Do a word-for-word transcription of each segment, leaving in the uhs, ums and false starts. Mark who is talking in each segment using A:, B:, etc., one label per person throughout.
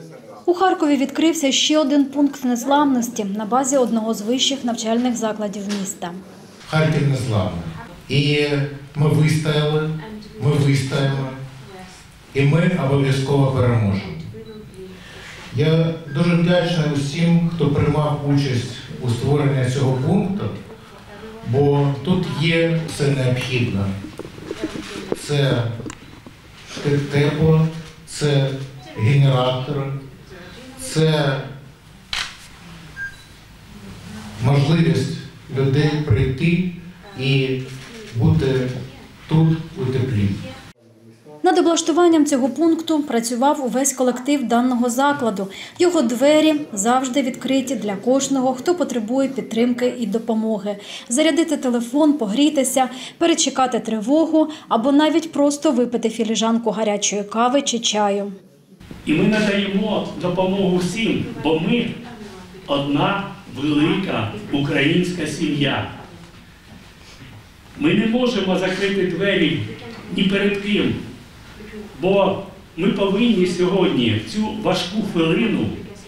A: У Харкові відкрився ще один пункт незламності на базі одного з вищих навчальних закладів міста.
B: Харків незламний. І ми вистояли, ми вистоїмо, і ми обов'язково переможемо. Я дуже вдячний усім, хто приймав участь у створенні цього пункту, бо тут є все необхідне. Це тепло, це генератори, це можливість людей прийти і бути тут у теплі.
A: Над облаштуванням цього пункту працював увесь колектив даного закладу. Його двері завжди відкриті для кожного, хто потребує підтримки і допомоги. Зарядити телефон, погрітися, перечекати тривогу або навіть просто випити філіжанку гарячої кави чи чаю.
C: І ми надаємо допомогу всім, бо ми одна велика українська сім'я. Ми не можемо закрити двері ні перед ким, бо ми повинні сьогодні в цю важку хвилину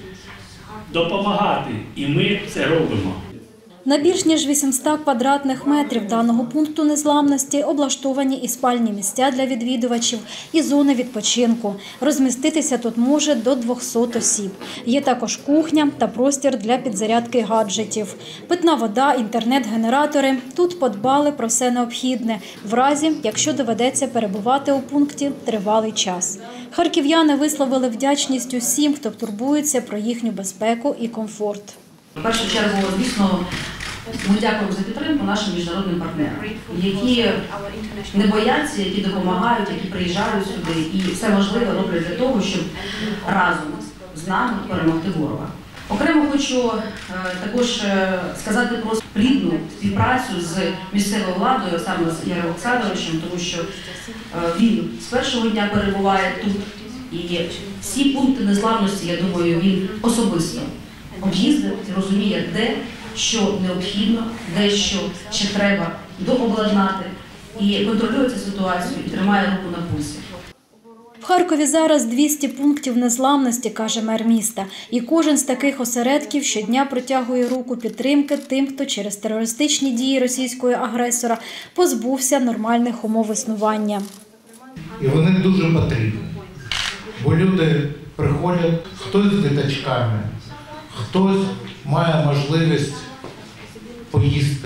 C: допомагати, і ми це робимо.
A: На більш ніж вісімсот квадратних метрів даного пункту незламності облаштовані і спальні місця для відвідувачів, і зони відпочинку. Розміститися тут може до двохсот осіб. Є також кухня та простір для підзарядки гаджетів. Питна вода, інтернет-генератори. Тут подбали про все необхідне, в разі, якщо доведеться перебувати у пункті тривалий час. Харків'яни висловили вдячність усім, хто турбується про їхню безпеку і комфорт.
D: В першу чергу, звісно, ми дякуємо за підтримку нашим міжнародним партнерам, які не бояться, які допомагають, які приїжджають сюди і все можливе роблять для того, щоб разом з нами перемогти ворога. Окремо хочу також сказати про плідну співпрацю з місцевою владою, саме з Ігорем Олександровичем, тому що він з першого дня перебуває тут, і всі пункти незламності, я думаю, він особисто об'їздив і розуміє, де що необхідно, де що ще треба дообладнати, і контролює цю ситуацію, і тримає руку на пульсі.
A: В Харкові зараз двісті пунктів незламності, каже мер міста. І кожен з таких осередків щодня протягує руку підтримки тим, хто через терористичні дії російського агресора позбувся нормальних умов існування.
B: І вони дуже потрібні, бо люди приходять, хтось з діточками, хтось має можливість поїсти,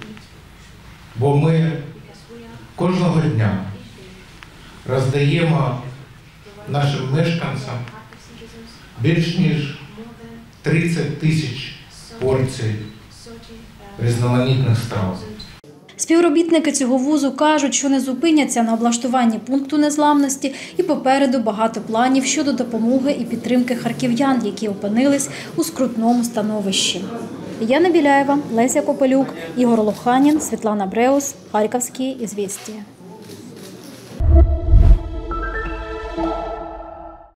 B: бо ми кожного дня роздаємо нашим мешканцям більш ніж тридцять тисяч порцій різноманітних страв.
A: Співробітники цього вузу кажуть, що не зупиняться на облаштуванні пункту незламності і попереду багато планів щодо допомоги і підтримки харків'ян, які опинились у скрутному становищі. Яна Біляєва, Леся Копелюк, Ігор Лоханін, Світлана Бреус, Харківські ізвістія.